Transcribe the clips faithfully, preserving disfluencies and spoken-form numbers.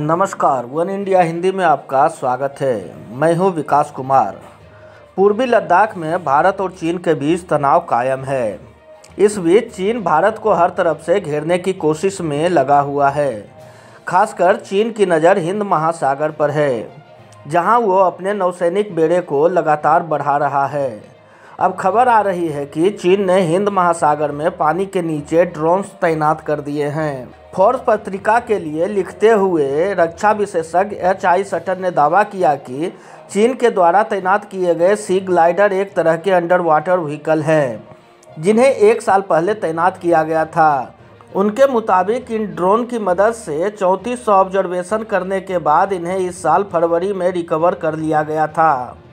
नमस्कार, one India Hindi में आपका स्वागत है। मैं हूं विकास कुमार। पूर्वी लद्दाख में भारत और चीन के बीच तनाव कायम है। इस बीच चीन भारत को हर तरफ से घेरने की कोशिश में लगा हुआ है। खासकर चीन की नज़र हिंद महासागर पर है, जहां वो अपने नौसैनिक बेड़े को लगातार बढ़ा रहा है। अब खबर आ रही है कि चीन ने हिंद महासागर में पानी के नीचे ड्रोन्स तैनात कर दिए हैं। फोर्ब्स पत्रिका के लिए लिखते हुए रक्षा विशेषज्ञ एच आई सटर ने दावा किया कि चीन के द्वारा तैनात किए गए सी ग्लाइडर एक तरह के अंडर वाटर व्हीकल हैं, जिन्हें एक साल पहले तैनात किया गया था। उनके मुताबिक इन ड्रोन की मदद से चौंतीस सौ ऑब्जर्वेशन करने के बाद इन्हें इस साल फरवरी में रिकवर कर लिया गया था।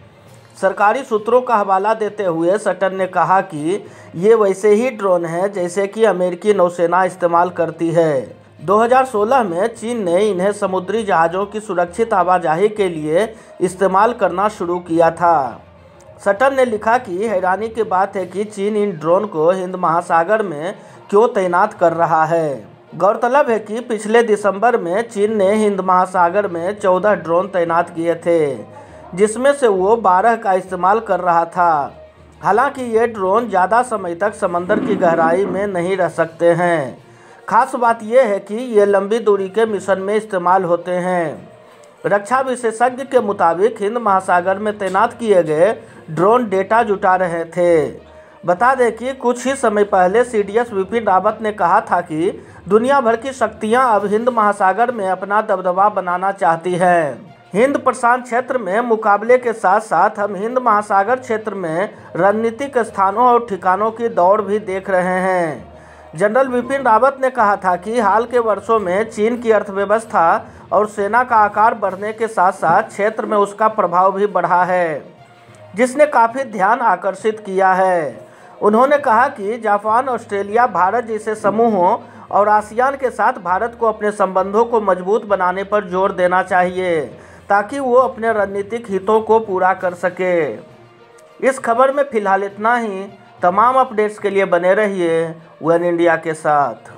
सरकारी सूत्रों का हवाला देते हुए सटर ने कहा कि ये वैसे ही ड्रोन हैं जैसे कि अमेरिकी नौसेना इस्तेमाल करती है। दो हज़ार सोलह में चीन ने इन्हें समुद्री जहाज़ों की सुरक्षित आवाजाही के लिए इस्तेमाल करना शुरू किया था। सटर ने लिखा कि हैरानी की बात है कि चीन इन ड्रोन को हिंद महासागर में क्यों तैनात कर रहा है। गौरतलब है कि पिछले दिसंबर में चीन ने हिंद महासागर में चौदह ड्रोन तैनात किए थे, जिसमें से वो बारह का इस्तेमाल कर रहा था। हालांकि ये ड्रोन ज़्यादा समय तक समंदर की गहराई में नहीं रह सकते हैं। खास बात यह है कि ये लंबी दूरी के मिशन में इस्तेमाल होते हैं। रक्षा विशेषज्ञ के मुताबिक हिंद महासागर में तैनात किए गए ड्रोन डेटा जुटा रहे थे। बता दें कि कुछ ही समय पहले C D S Bipin Rawat ने कहा था कि दुनिया भर की शक्तियाँ अब हिंद महासागर में अपना दबदबा बनाना चाहती हैं। हिंद प्रशांत क्षेत्र में मुकाबले के साथ साथ हम हिंद महासागर क्षेत्र में रणनीतिक स्थानों और ठिकानों की दौड़ भी देख रहे हैं। जनरल विपिन रावत ने कहा था कि हाल के वर्षों में चीन की अर्थव्यवस्था और सेना का आकार बढ़ने के साथ साथ क्षेत्र में उसका प्रभाव भी बढ़ा है, जिसने काफ़ी ध्यान आकर्षित किया है। उन्होंने कहा कि जापान, ऑस्ट्रेलिया, भारत जैसे समूहों और आसियान के साथ भारत को अपने संबंधों को मजबूत बनाने पर जोर देना चाहिए, ताकि वो अपने रणनीतिक हितों को पूरा कर सके। इस खबर में फ़िलहाल इतना ही। तमाम अपडेट्स के लिए बने रहिए वन इंडिया के साथ।